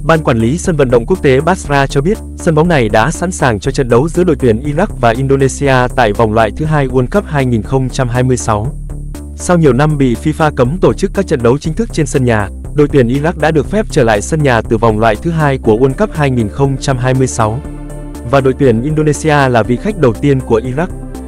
Ban quản lý sân vận động quốc tế Basra cho biết, sân bóng này đã sẵn sàng cho trận đấu giữa đội tuyển Iraq và Indonesia tại vòng loại thứ 2 World Cup 2026. Sau nhiều năm bị FIFA cấm tổ chức các trận đấu chính thức trên sân nhà, đội tuyển Iraq đã được phép trở lại sân nhà từ vòng loại thứ 2 của World Cup 2026. Và đội tuyển Indonesia là vị khách đầu tiên của Iraq.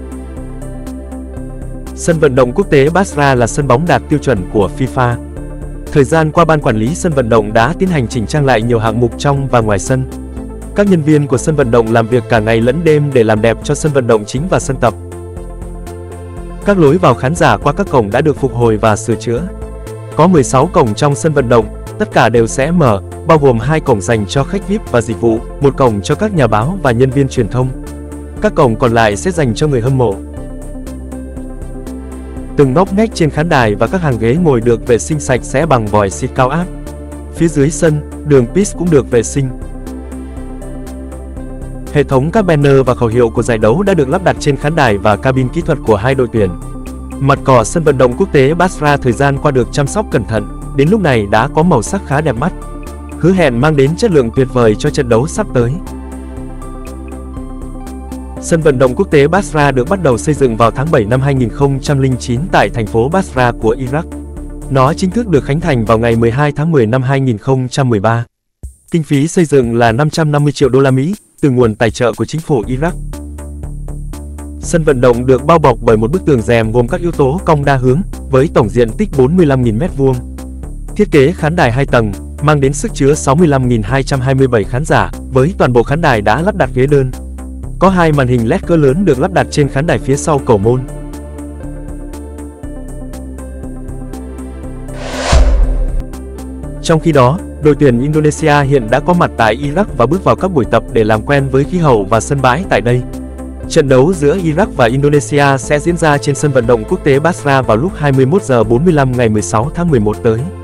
Sân vận động quốc tế Basra là sân bóng đạt tiêu chuẩn của FIFA. Thời gian qua, ban quản lý sân vận động đã tiến hành chỉnh trang lại nhiều hạng mục trong và ngoài sân. Các nhân viên của sân vận động làm việc cả ngày lẫn đêm để làm đẹp cho sân vận động chính và sân tập. Các lối vào khán giả qua các cổng đã được phục hồi và sửa chữa. Có 16 cổng trong sân vận động, tất cả đều sẽ mở, bao gồm 2 cổng dành cho khách VIP và dịch vụ, 1 cổng cho các nhà báo và nhân viên truyền thông. Các cổng còn lại sẽ dành cho người hâm mộ. Từng ngóc ngách trên khán đài và các hàng ghế ngồi được vệ sinh sạch sẽ bằng vòi xịt cao áp. Phía dưới sân, đường pitch cũng được vệ sinh. Hệ thống các banner và khẩu hiệu của giải đấu đã được lắp đặt trên khán đài và cabin kỹ thuật của hai đội tuyển. Mặt cỏ sân vận động quốc tế Basra thời gian qua được chăm sóc cẩn thận, đến lúc này đã có màu sắc khá đẹp mắt, hứa hẹn mang đến chất lượng tuyệt vời cho trận đấu sắp tới. Sân vận động quốc tế Basra được bắt đầu xây dựng vào tháng 7 năm 2009 tại thành phố Basra của Iraq. Nó chính thức được khánh thành vào ngày 12 tháng 10 năm 2013. Kinh phí xây dựng là 550 triệu đô la Mỹ từ nguồn tài trợ của chính phủ Iraq. Sân vận động được bao bọc bởi một bức tường rèm gồm các yếu tố cong đa hướng với tổng diện tích 45.000 m². Thiết kế khán đài 2 tầng mang đến sức chứa 65.227 khán giả, với toàn bộ khán đài đã lắp đặt ghế đơn. Có 2 màn hình LED cỡ lớn được lắp đặt trên khán đài phía sau cầu môn. Trong khi đó, đội tuyển Indonesia hiện đã có mặt tại Iraq và bước vào các buổi tập để làm quen với khí hậu và sân bãi tại đây. Trận đấu giữa Iraq và Indonesia sẽ diễn ra trên sân vận động quốc tế Basra vào lúc 21h45 ngày 16 tháng 11 tới.